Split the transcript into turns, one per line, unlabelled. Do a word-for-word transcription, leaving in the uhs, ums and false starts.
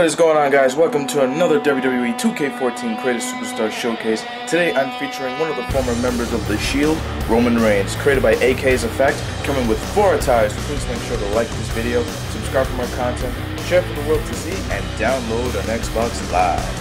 What is going on, guys? Welcome to another W W E two K fourteen Creative Superstar Showcase. Today I'm featuring one of the former members of The Shield, Roman Reigns, created by A K's Effect, coming with four attires. Please make sure to like this video, subscribe for more content, share for the world to see, and download on Xbox Live.